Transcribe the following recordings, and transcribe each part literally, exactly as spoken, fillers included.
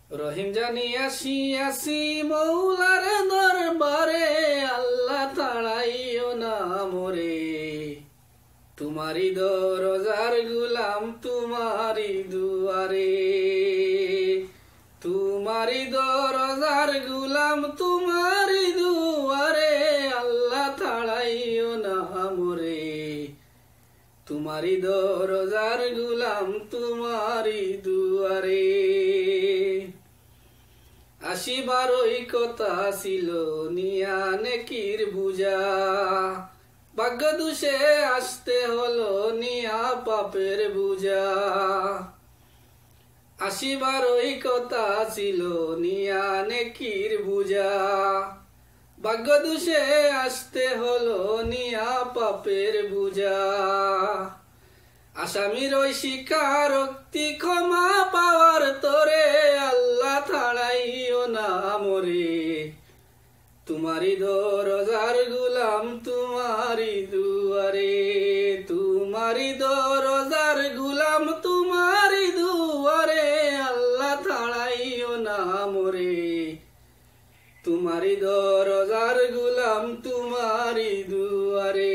রহিম জানি আসি আসি মৌলার দরবারে, আল্লাহ তাড়াইও না মোরে। তোমারি দরজার গুলাম তোমারি দুয়ারে, তোমারি দরজার গুলাম তোমারি দুয়ারে, আল্লাহ তাড়াইও না মোরে। তোমারি দরজার গুলাম তোমারি দুয়ারে। আসিবারই কথা ছিল নিয়া নেকির বুঝা, ভাগ্য দুষে আসতে হলো নিয়া পাপের বুঝা। আসিবারই কথা ছিল নিয়া নেকির বুঝা, ভাগ্য দুষে আসতে হলো নিয়া পাপের বুঝা। আসামির ওই স্বীকারোক্তি ক্ষমা পাওয়ার তোরে, আল্লাহ তাড়াইও না মোরে। তোমারি দরজার গুলাম তোমারি দুয়ারে, তোমারি দরজার গুলাম তোমারি দুয়ারে, আল্লাহ তাড়াইও না মোরে। তোমারি দরজার গুলাম তোমারি দুয়ারে।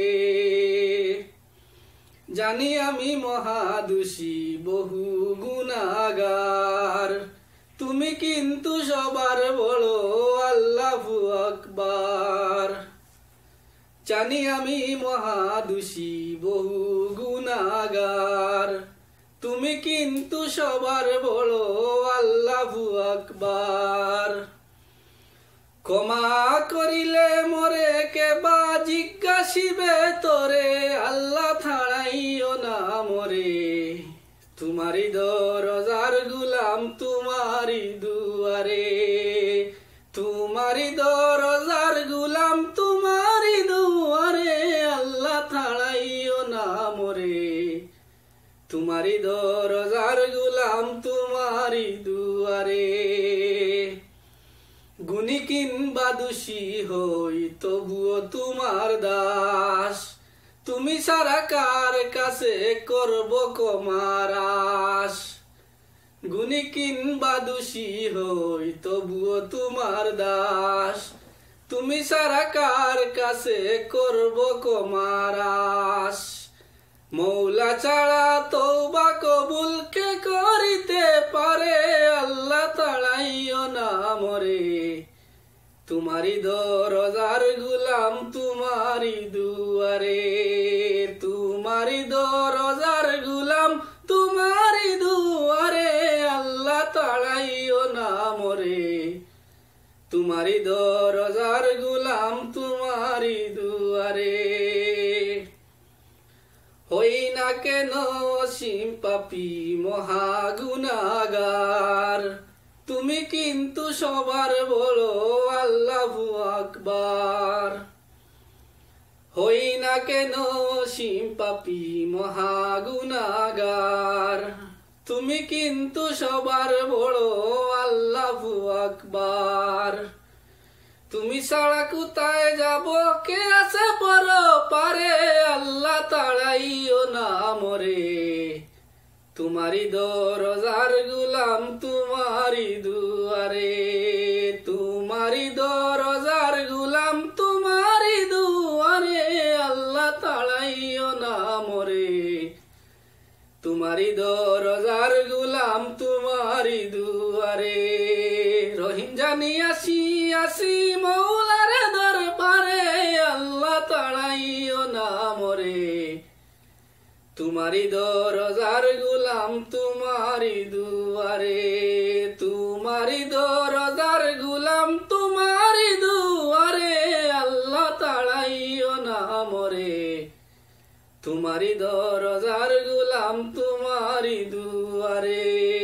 জানি আমি মহাদোষী বহু গুনাহগার, তুমি কিন্তু সবার বড় আল্লাহু আকবার। জানি আমি মহাদোষী বহু গুনাহগার, তুমি কিন্তু সবার বড় আল্লাহু আকবার। ক্ষমা করিলে মোরে কেবা জিজ্ঞাসিবে তোরে, আল্লাহ তাড়াইও না মোরে। তোমারি দরজার গুলাম তোমারি দুয়ারে, তোমারি দরজার গুলাম তোমারি দুয়ারে, আল্লাহ তাড়াইও না মোরে। তোমারি দরজার গুলাম তোমারি দুয়ারে। গুণী কিংবা দোষী হই তবুও তোমার দাস, তুমি সারা কার কাছে করব ক্ষমার আশ। গুণী কিংবা দোষী হই তবুও তোমার দাস, তুমি সারা কার কাছে করব ক্ষমার আশ। মৌলা ছাড়া তওবা কবুল কে করিতে পারে, আল্লাহ তাড়াইও না মোরে। তোমারি দরজার গুলাম তোমারি দুয়ারে, তোমারি দরজার গুলাম তোমারি দুয়ারে, আল্লাহ তাড়াইও না মোরে। তোমারি দরজার গুলাম তোমারি দুয়ারে। হই না কেন অসীম পাপী মহা গুনাহগার, তুমি কিন্তু সবার বড় আল্লাহু আকবার। হই না কেন অসীম পাপী মহা গুনাহগার, তুমি কিন্তু সবার বড় আল্লাহু আকবার। তুমি ছাড়া কোথায় যাব কে আছে পর পারে, আল্লাহ তাড়াইও না মোরে। তোমারি দরজার গুলাম তোমারি দুয়ারে, তোমারি দরজার গুলাম তোমারি দুয়ারে, আল্লাহ তাড়াইও না মোরে। তোমারি দরজার গুলাম তোমারি দুয়ারে। রহিম জানি আসি আসি মৌলার দরবারে, আল্লাহ তাড়াইও না মোরে। তোমারি দরজার গুলাম তোমারি দুয়ারে, তোমারি দরজার গুলাম তোমারি দুয়ারে, আল্লাহ তাড়াইও না মোরে। তোমারি দরজার গুলাম তোমারি দুয়ারে।